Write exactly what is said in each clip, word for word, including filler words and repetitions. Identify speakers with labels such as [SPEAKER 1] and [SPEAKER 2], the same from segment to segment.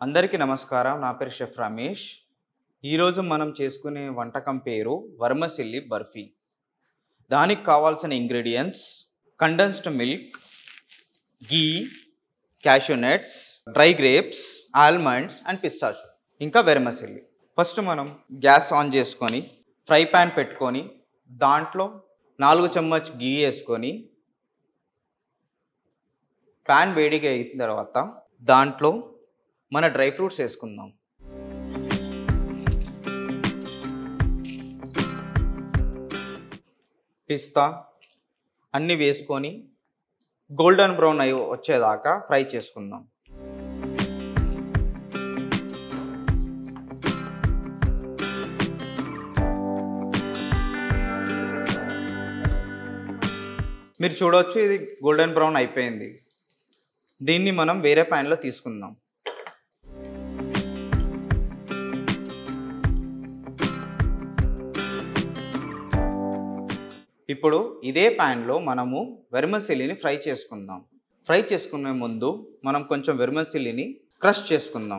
[SPEAKER 1] అందరికీ నమస్కారం. నా పేరు షెఫ్ రమేష్. ఈరోజు మనం చేసుకునే వంటకం పేరు వర్మసిల్లి బర్ఫీ. దానికి కావాల్సిన ingredients condensed milk, ghee, cashew nuts, dry grapes, almonds and pistachio, ఇంకా వెర్మసిల్లి. ఫస్ట్ మనం గ్యాస్ ఆన్ చేసుకొని ఫ్రై ప్యాన్ పెట్టుకొని దాంట్లో నాలుగు చెమ్మచ్ గీ వేసుకొని ప్యాన్ వేడిగా అయిన తర్వాత దాంట్లో మన డ్రై ఫ్రూట్స్ వేసుకుందాం. పిస్తా అన్నీ వేసుకొని గోల్డెన్ బ్రౌన్ అయి వచ్చేదాకా ఫ్రై చేసుకుందాం. మీరు చూడవచ్చు, ఇది గోల్డెన్ బ్రౌన్ అయిపోయింది. దీన్ని మనం వేరే ప్యాన్లో తీసుకుందాం. ఇప్పుడు ఇదే ప్యాన్లో మనము వెర్మసిల్లిని ఫ్రై చేసుకుందాం. ఫ్రై చేసుకునే ముందు మనం కొంచెం వెర్మసిల్లిని క్రష్ చేసుకుందాం.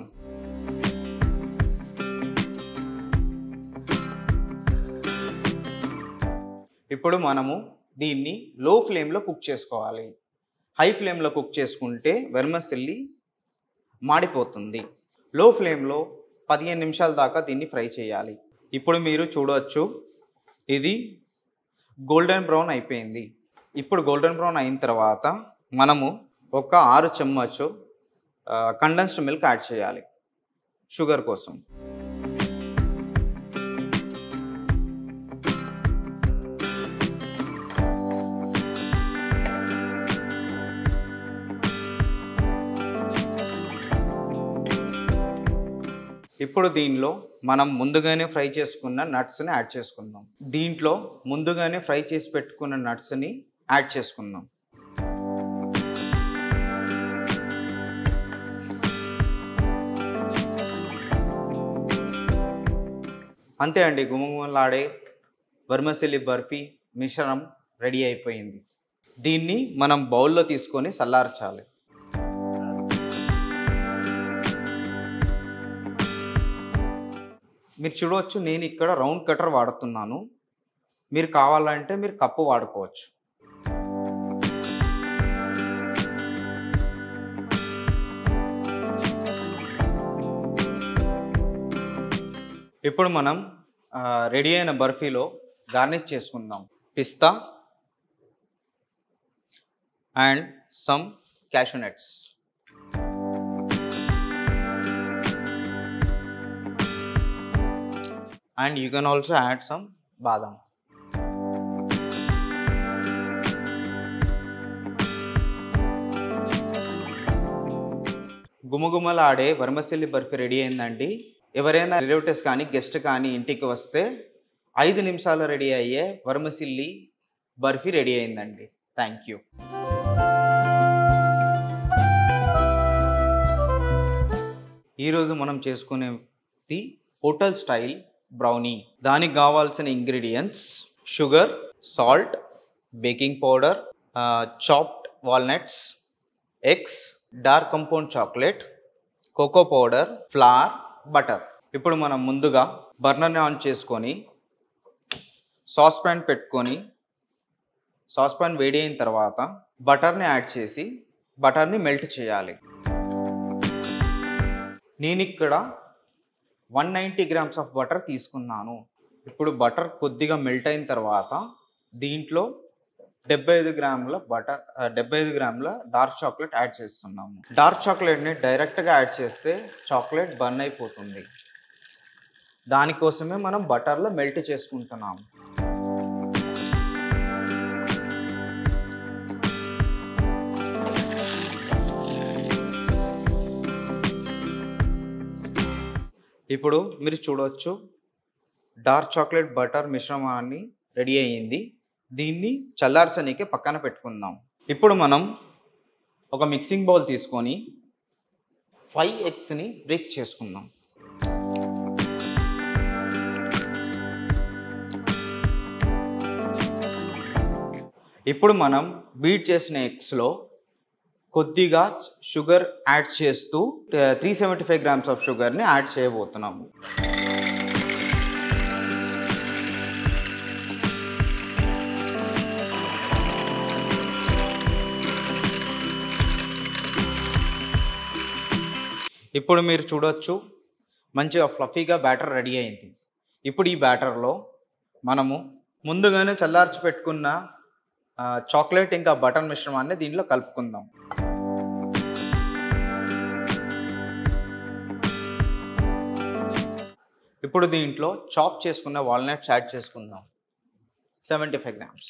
[SPEAKER 1] ఇప్పుడు మనము దీన్ని లో ఫ్లేమ్లో కుక్ చేసుకోవాలి. హై ఫ్లేమ్లో కుక్ చేసుకుంటే వెర్మసిల్లి మాడిపోతుంది. లో ఫ్లేమ్లో పదిహేను నిమిషాల దాకా దీన్ని ఫ్రై చేయాలి. ఇప్పుడు మీరు చూడవచ్చు, ఇది గోల్డెన్ బ్రౌన్ అయిపోయింది. ఇప్పుడు గోల్డెన్ బ్రౌన్ అయిన తర్వాత మనము ఒక ఆరు చెమ్మచు కండెన్స్డ్ మిల్క్ యాడ్ చేయాలి షుగర్ కోసం. ఇప్పుడు దీనిలో మనం ముందుగానే ఫ్రై చేసుకున్న నట్స్ని యాడ్ చేసుకుందాం. దీంట్లో ముందుగానే ఫ్రై చేసి పెట్టుకున్న నట్స్ని యాడ్ చేసుకుందాం. అంతే అండి, గుమగుమలాడే వర్మసిల్లి బర్ఫీ మిశ్రమం రెడీ అయిపోయింది. దీన్ని మనం బౌల్లో తీసుకొని చల్లార్చాలి. మీరు చూడవచ్చు, నేను ఇక్కడ రౌండ్ కటర్ వాడుతున్నాను. మీరు కావాలంటే మీరు కప్పు వాడుకోవచ్చు. ఇప్పుడు మనం రెడీ అయిన బర్ఫీలో గార్నిష్ చేసుకుందాం. Pista and some cashew nuts. And you can also add some badam. గుమగుమలాడే వర్మసిల్లి బర్ఫీ రెడీ అయిందండి. ఎవరైనా రిలేటివ్స్ కానీ గెస్ట్ కానీ ఇంటికి వస్తే ఐదు నిమిషాలు రెడీ అయ్యే వర్మసిల్లి బర్ఫీ రెడీ అయిందండి. Thank you. ఈరోజు మనం చేసుకునేది హోటల్ స్టైల్ బ్రౌనీ. దానికి కావాల్సిన ingredients sugar, salt, baking powder, chopped walnuts, eggs, dark compound chocolate, cocoa powder, flour, butter. ఇప్పుడు మనం ముందుగా బర్నర్ని ఆన్ చేసుకొని సాస్ ప్యాన్ పెట్టుకొని సాస్ ప్యాన్ వేడి అయిన తర్వాత బటర్ని యాడ్ చేసి బటర్ని మెల్ట్ చేయాలి. నేను ఇక్కడ one ninety grams of butter తీసుకున్నాను. ఇప్పుడు బటర్ కొద్దిగా మెల్ట్ అయిన తర్వాత దీంట్లో డెబ్బై ఐదు గ్రాముల బటర్ డెబ్బై ఐదు గ్రాముల డార్క్ చాక్లెట్ యాడ్ చేస్తున్నాము. డార్క్ చాక్లెట్ని డైరెక్ట్గా యాడ్ చేస్తే చాక్లెట్ బర్న్ అయిపోతుంది. దానికోసమే మనం బటర్లో మెల్ట్ చేసుకుంటున్నాము. ఇప్పుడు మీరు చూడవచ్చు, డార్క్ చాక్లెట్ బటర్ మిశ్రమాన్ని రెడీ అయ్యింది. దీన్ని చల్లార్చనీకి పక్కన పెట్టుకుందాం. ఇప్పుడు మనం ఒక మిక్సింగ్ బౌల్ తీసుకొని ఫైవ్ ఎగ్స్ని బ్రేక్ చేసుకుందాం. ఇప్పుడు మనం బీట్ చేసిన ఎగ్స్లో కొద్దిగా షుగర్ యాడ్ చేస్తూ three seventy five grams of షుగర్ని యాడ్ చేయబోతున్నాము. ఇప్పుడు మీరు చూడొచ్చు మంచిగా ఫ్లఫీగా బ్యాటర్ రెడీ అయింది. ఇప్పుడు ఈ బ్యాటర్లో మనము ముందుగానే చల్లార్చి పెట్టుకున్న చాక్లెట్ ఇంకా బటర్ మిశ్రమాన్ని దీంట్లో కలుపుకుందాం. ఇప్పుడు దీంట్లో చాప్ చేసుకున్న వాల్నట్స్ యాడ్ చేసుకుందాం, సెవెంటీ ఫైవ్ గ్రామ్స్.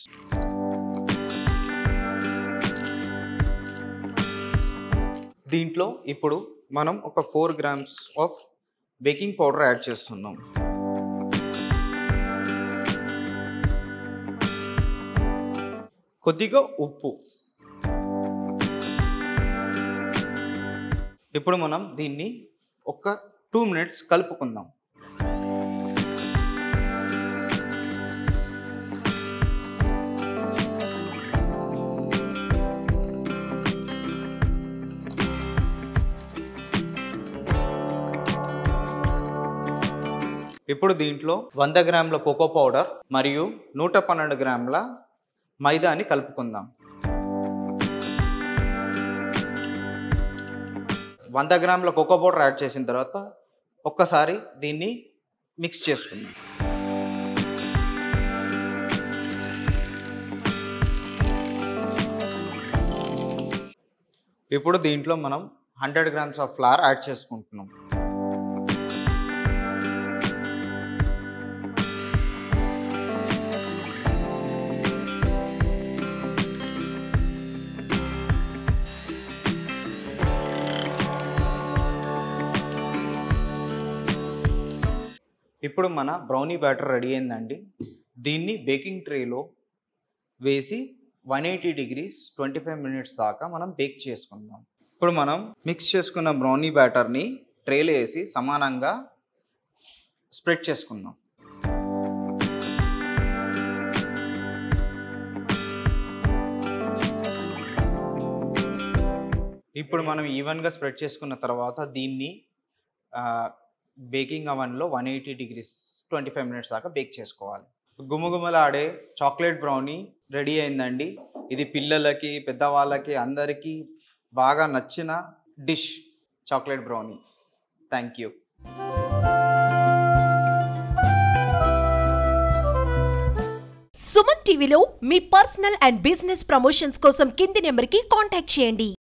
[SPEAKER 1] దీంట్లో ఇప్పుడు మనం ఒక four grams of baking powder add చేస్తున్నాం. కొద్దిగా ఉప్పు. ఇప్పుడు మనం దీన్ని ఒక టూ మినిట్స్ కలుపుకుందాం. ఇప్పుడు దీంట్లో వంద గ్రాముల కోకో పౌడర్ మరియు నూట పన్నెండు గ్రాముల మైదాని కలుపుకుందాం. వంద గ్రాముల కోకో పౌడర్ యాడ్ చేసిన తర్వాత ఒక్కసారి దీన్ని మిక్స్ చేసుకుందాం. ఇప్పుడు దీంట్లో మనం hundred grams of flour add చేసుకుంటున్నాం. ఇప్పుడు మన బ్రౌనీ బ్యాటర్ రెడీ అయిందండి. దీన్ని బేకింగ్ ట్రేలో వేసి one eighty degrees twenty five minutes దాకా మనం బేక్ చేసుకుందాం. ఇప్పుడు మనం మిక్స్ చేసుకున్న బ్రౌనీ బ్యాటర్ని ట్రేలో వేసి సమానంగా స్ప్రెడ్ చేసుకుందాం. ఇప్పుడు మనం ఈవెన్గా స్ప్రెడ్ చేసుకున్న తర్వాత దీన్ని బేకింగ్ అవన్లో one eighty degrees twenty five minutes దాకా బేక్ చేసుకోవాలి. గుమగుమలాడే చాక్లెట్ బ్రౌనీ రెడీ అయిందండి. ఇది పిల్లలకి పెద్దవాళ్ళకి అందరికీ బాగా నచ్చిన dish chocolate brownie. Thank you.
[SPEAKER 2] Suman టీవీలో మీ పర్సనల్ అండ్ బిజినెస్ ప్రమోషన్స్ కోసం కింది నెంబర్కి కాంటాక్ట్ చేయండి.